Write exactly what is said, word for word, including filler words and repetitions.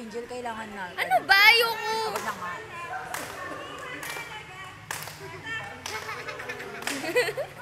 Angel, kailangan na. Ano ba? Ayoko! Huwag na nga.